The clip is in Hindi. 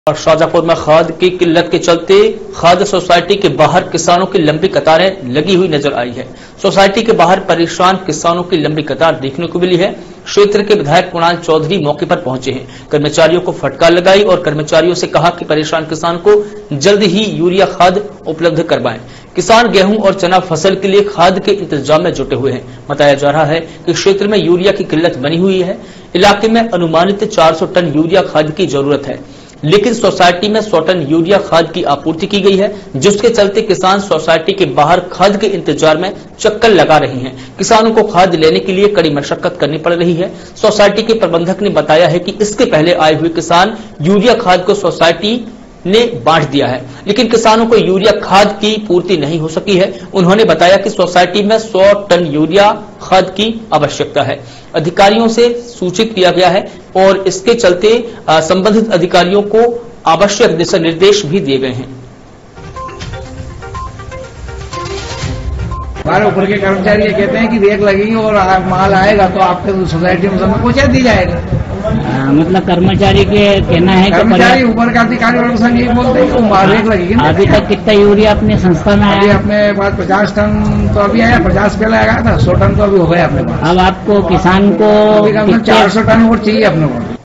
और शाजापुर में खाद की किल्लत के चलते खाद सोसाइटी के बाहर किसानों की लंबी कतारें लगी हुई नजर आई है। सोसाइटी के बाहर परेशान किसानों की लंबी कतार देखने को मिली है। क्षेत्र के विधायक कुणाल चौधरी मौके पर पहुंचे हैं, कर्मचारियों को फटकार लगाई और कर्मचारियों से कहा कि परेशान किसान को जल्द ही यूरिया खाद उपलब्ध करवाएं। किसान गेहूं और चना फसल के लिए खाद के इंतजाम में जुटे हुए हैं। बताया जा रहा है कि क्षेत्र में यूरिया की किल्लत बनी हुई है। इलाके में अनुमानित 400 टन यूरिया खाद की जरूरत है, लेकिन सोसाइटी में 100 टन यूरिया खाद की आपूर्ति की गई है, जिसके चलते किसान सोसाइटी के बाहर खाद के इंतजार में चक्कर लगा रहे हैं। किसानों को खाद लेने के लिए कड़ी मशक्कत करनी पड़ रही है। सोसाइटी के प्रबंधक ने बताया है कि इसके पहले आए हुए किसान यूरिया खाद को सोसाइटी ने बांट दिया है, लेकिन किसानों को यूरिया खाद की पूर्ति नहीं हो सकी है। उन्होंने बताया कि सोसाइटी में 100 टन यूरिया खाद की आवश्यकता है। अधिकारियों से सूचित किया गया है और इसके चलते संबंधित अधिकारियों को आवश्यक दिशा निर्देश भी दिए गए हैं। हमारे ऊपर के कर्मचारी ये कहते हैं कि रेक लगेगी और माल आएगा तो आपके सोसाइटी में सब पहुंचा दी जाएगा। मतलब कर्मचारी के कहना है कर्मचारी ऊपर का अधिकारी वर्ग संघ ये बोलते हैं कि रेक लगेगी। अभी तक कितना यूरिया अपने संस्था में आया? अपने पास 50 टन तो अभी आया, 50 पहले आया था, 100 टन तो अभी हो गया अपने पास। अब आपको किसान को 400 टन और चाहिए अपने को।